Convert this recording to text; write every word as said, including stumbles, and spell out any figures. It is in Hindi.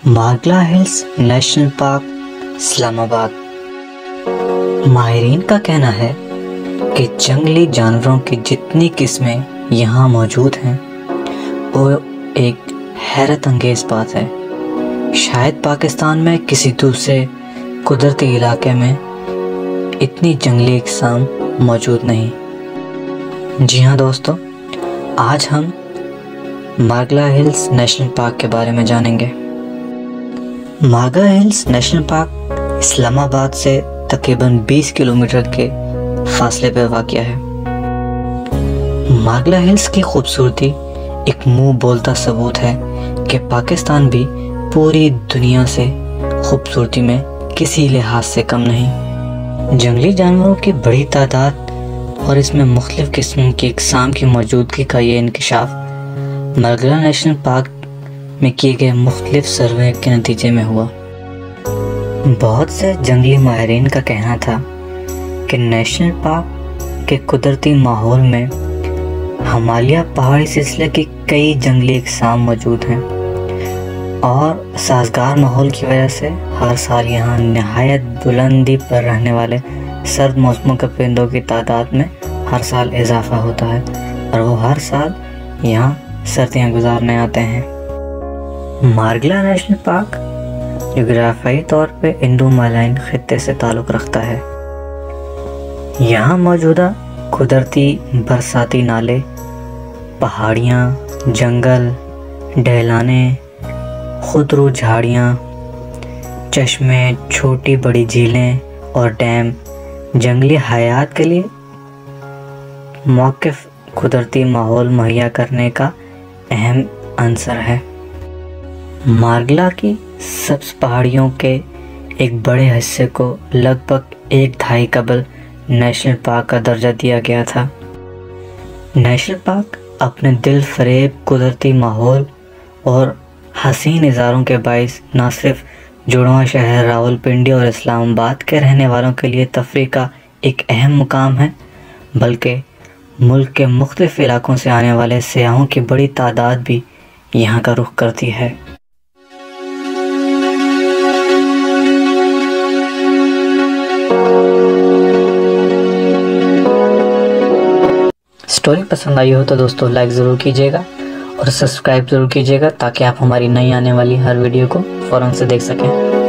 Margalla hills national park, Islamabad. माहिरीन का कहना है कि जंगली जानवरों की जितनी किस्में यहाँ मौजूद हैं वो एक हैरत अंगेज़ बात है। शायद पाकिस्तान में किसी दूसरे कुदरती इलाके में इतनी जंगली अक़साम मौजूद नहीं। जी हाँ दोस्तों, आज हम मारगला हिल्स नेशनल पार्क के बारे में जानेंगे। Margalla hills national park Islamabad से तकरीबन बीस किलोमीटर के फासले पर वाक़ है। मारगला हिल्स की खूबसूरती एक मुंह बोलता सबूत है कि पाकिस्तान भी पूरी दुनिया से खूबसूरती में किसी लिहाज से कम नहीं। जंगली जानवरों की बड़ी तादाद और इसमें मुख्तलिफ़ किस्म की अक़साम की मौजूदगी का ये इंकशाफ मारगला नेशनल पार्क में किए गए मुख्तलिफ सर्वे के नतीजे में हुआ। बहुत से जंगली माहिरीन का कहना था कि नेशनल पार्क के कुदरती माहौल में हिमालय पहाड़ी सिलसिले की कई जंगली अक़साम मौजूद हैं और साजगार माहौल की वजह से हर साल यहाँ नहायत बुलंदी पर रहने वाले सर्द मौसमों के परिंदों की तादाद में हर साल इजाफा होता है और वो हर साल यहाँ सर्दियाँ गुजारने आते हैं। मारगला नेशनल पार्क जोग्राफियाई तौर पे इंडो हिमालयन खित्ते से ताल्लुक़ रखता है। यहाँ मौजूदा कुदरती बरसाती नाले, पहाड़ियाँ, जंगल, ढलाने, खुदरू झाड़ियाँ, चश्मे, छोटी बड़ी झीलें और डैम जंगली हयात के लिए मौक़िफ़ कुदरती माहौल मुहैया करने का अहम अंसर है। मारगला की सब्ज पहाड़ियों के एक बड़े हिस्से को लगभग एक दहाई कबल नेशनल पार्क का दर्जा दिया गया था। नेशनल पार्क अपने दिल फरेब कुदरती माहौल और हसीन नज़ारों के बाइस न सिर्फ जुड़वां शहर रावलपिंडी और इस्लामाबाद के रहने वालों के लिए तफरीह का एक अहम मुकाम है, बल्कि मुल्क के मुख्तलिफ इलाकों से आने वाले सयाहों की बड़ी तादाद भी यहाँ का रुख करती है। स्टोरी पसंद आई हो तो दोस्तों लाइक ज़रूर कीजिएगा और सब्सक्राइब ज़रूर कीजिएगा ताकि आप हमारी नई आने वाली हर वीडियो को फ़ौरन से देख सकें।